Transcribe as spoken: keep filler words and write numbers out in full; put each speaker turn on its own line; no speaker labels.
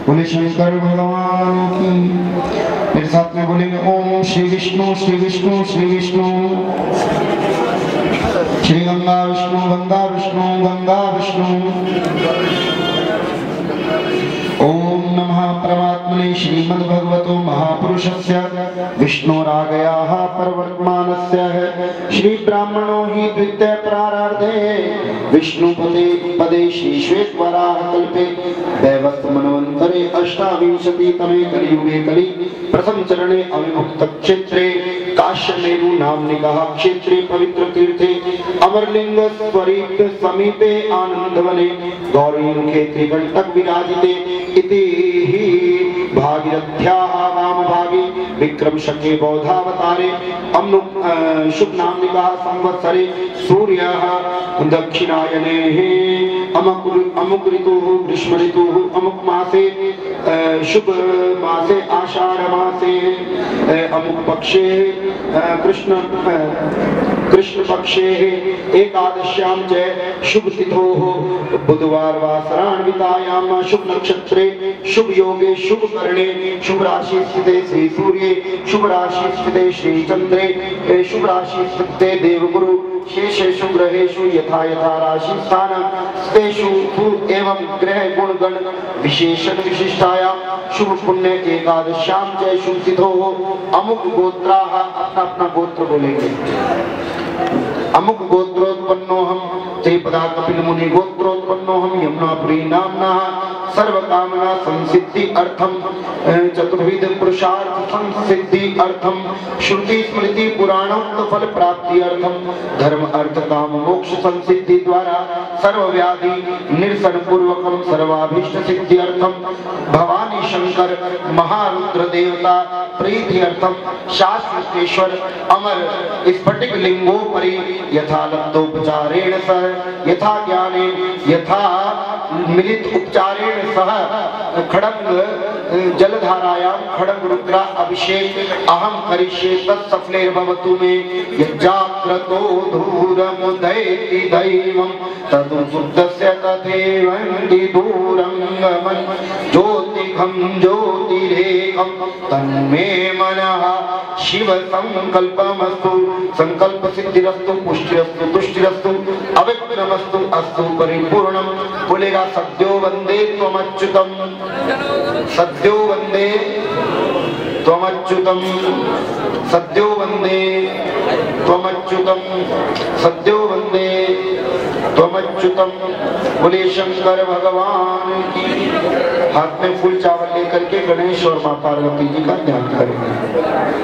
बोले शंकर भगवान की। मेरे साथ में बोलेंगे ओम श्री विष्णु श्री विष्णु श्री विष्णु। श्री गंगा विष्णु गंगा विष्णु गंगा विष्णु। ओम नमः परमात्मने श्रीमद्भगवतो महापुरुषस्य विष्णुरागयाः परवर्तमानस्य श्री ब्राह्मणो हि द्वितीय प्रारार्धे विष्णुपदे पदे श्री श्वेतवराह कल्पे दैवत मनवंतरे अष्टाविंशतितमे कलियुगे कलि प्रथम चरणे अविमुक्त क्षेत्रे काश्यमेरु नामनिकः क्षेत्रे पवित्र तीर्थे अमरलिंग स्वरूप समीपे आनंदवने गौरी मुखे त्रिकंटक विराजिते इति ही भागीरथ्याः वाम भागे विक्रम शके बौद्धावतारे अमनु शुभ नामनिकः संवत्सरे सूर्यः दक्षिणायने अमुक अमुक ऋतुः ग्रीष्म ऋतुः अमुक मासे शुभ मासे आषाढ़ मासे अमुक पक्षे कृष्ण कृष्ण पक्षे एकादश्यां च शुभ तिथोः बुधवार वासरान्वितायां शुभ नक्षत्रे शुभ योगे शुभ करणे शुभ राशि स्थिते श्री सूर्ये शुभ राशि स्थिते श्री चंद्रे शुभ राशि स्थिते देवगुरु शेषेषु ग्रहेषु यथा यथा राशि स्थान स्तेषु एवं ग्रह गुण गण विशेषण विशिष्टायां शुभ पुण्य एकादश्यां च शुभ तिथोः अमुक गोत्राः अपना अपना गोत्र बोलेंगे। अमुक गोत्रोत्पन्नोहम तेपदा कपिल मुनि गोत्रोत्पन्नोहम यमुनापुरी नामना सर्व कामना संसिद्धि अर्थम चतुर्विध पुरुषार्थ संसिद्धि अर्थम श्रुति स्मृति पुराणोक्त फल प्राप्ति अर्थम धर्म अर्थ काम मोक्ष संसिद्धि द्वारा सर्व व्याधि निरसन पूर्वकम सर्वाभीष्ट सिद्धि अर्थम भवानी शंकर महारुद्र देवता प्रीति अर्थम शाश्वतेश्वर अमर स्फटिक लिंगोपरि यथा लब्धोपचारेण सह यथा ज्ञाने यथा मिलित उपचारेण सह खड़ग जलधारायां खड़ग रुद्रा अभिषेक अहम करिष्ये तत्सफलेर्भवतु मे यज्जाग्रतो धूरमुदैति दैवं तदु शुद्धस्य तथैवन्ति दूरंगमन् ज्योतिघं ज्योतिरेकं तन्मे मनः शिव संकल्पमस्तु संकल्प सिद्धिरस्तु पुष्टिरस्तु तुष्टिरस्तु अविघ्नमस्तु अस्तु परिपूर्णं। बोलेगा सद्यो वंदे त्वमच्युतम सद्यो वंदे त्वमच्युतम सद्यो वंदे त्वमच्युतम सद्यो वंदे त्वमच्युतम। बोले शंकर भगवान की। हाथ में फूल चावल लेकर के गणेश और मां पार्वती जी का ध्यान करेंगे।